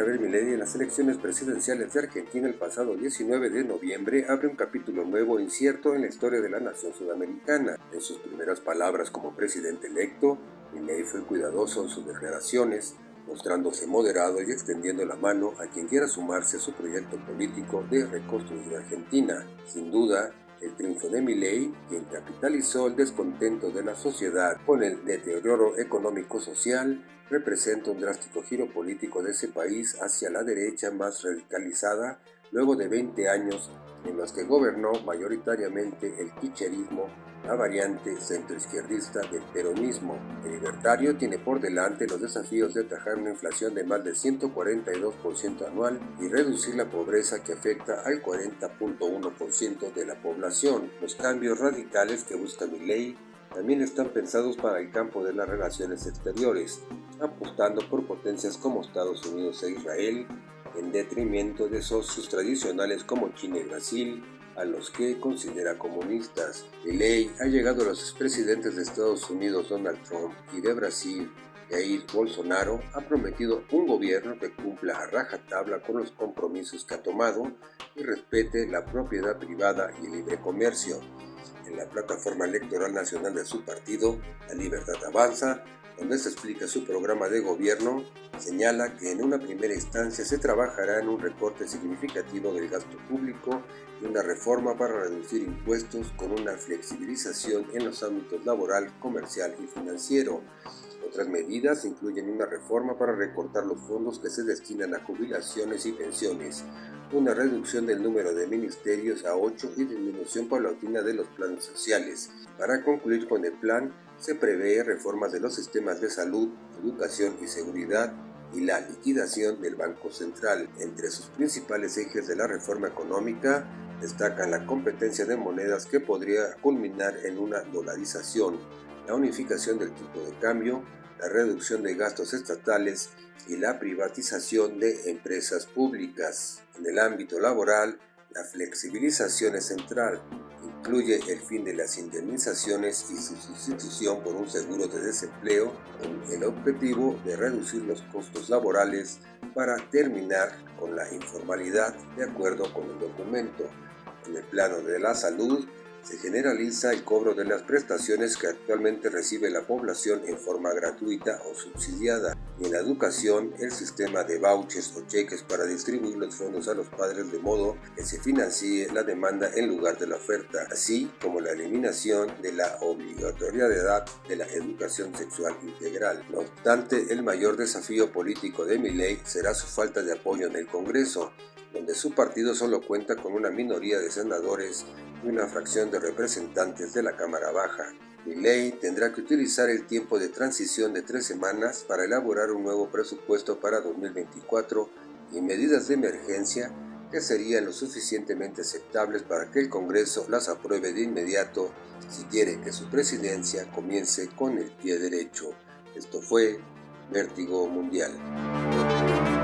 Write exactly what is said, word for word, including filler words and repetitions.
Javier Milei en las elecciones presidenciales de Argentina el pasado diecinueve de noviembre abre un capítulo nuevo e incierto en la historia de la nación sudamericana. En sus primeras palabras como presidente electo, Milei fue cuidadoso en sus declaraciones, mostrándose moderado y extendiendo la mano a quien quiera sumarse a su proyecto político de reconstruir Argentina. Sin duda, el triunfo de Milei, quien capitalizó el descontento de la sociedad con el deterioro económico-social, representa un drástico giro político de ese país hacia la derecha más radicalizada luego de veinte años en los que gobernó mayoritariamente el kirchnerismo, la variante centroizquierdista del peronismo. El libertario tiene por delante los desafíos de atajar una inflación de más del ciento cuarenta y dos por ciento anual y reducir la pobreza que afecta al cuarenta punto uno por ciento de la población. Los cambios radicales que busca Milei también están pensados para el campo de las relaciones exteriores, apostando por potencias como Estados Unidos e Israel, en detrimento de socios tradicionales como China y Brasil, a los que considera comunistas. Milei ha llegado a los expresidentes de Estados Unidos Donald Trump y de Brasil Jair Bolsonaro, ha prometido un gobierno que cumpla a rajatabla con los compromisos que ha tomado y respete la propiedad privada y el libre comercio. En la plataforma electoral nacional de su partido, La Libertad Avanza, donde se explica su programa de gobierno, señala que en una primera instancia se trabajará en un recorte significativo del gasto público y una reforma para reducir impuestos con una flexibilización en los ámbitos laboral, comercial y financiero. Otras medidas incluyen una reforma para recortar los fondos que se destinan a jubilaciones y pensiones, una reducción del número de ministerios a ocho y disminución paulatina de los planes sociales. Para concluir con el plan, se prevé reformas de los sistemas de salud, educación y seguridad y la liquidación del Banco Central. Entre sus principales ejes de la reforma económica destacan la competencia de monedas que podría culminar en una dolarización, la unificación del tipo de cambio, la reducción de gastos estatales y la privatización de empresas públicas. En el ámbito laboral, la flexibilización es central. Incluye el fin de las indemnizaciones y su sustitución por un seguro de desempleo con el objetivo de reducir los costos laborales para terminar con la informalidad, de acuerdo con el documento. En el plano de la salud, se generaliza el cobro de las prestaciones que actualmente recibe la población en forma gratuita o subsidiada, y en la educación el sistema de vouchers o cheques para distribuir los fondos a los padres de modo que se financie la demanda en lugar de la oferta, así como la eliminación de la obligatoriedad de la educación sexual integral. No obstante, el mayor desafío político de Milei será su falta de apoyo en el Congreso, donde su partido solo cuenta con una minoría de senadores y una fracción de representantes de la Cámara Baja. Milei tendrá que utilizar el tiempo de transición de tres semanas para elaborar un nuevo presupuesto para dos mil veinticuatro y medidas de emergencia que serían lo suficientemente aceptables para que el Congreso las apruebe de inmediato si quiere que su presidencia comience con el pie derecho. Esto fue Vértigo Mundial.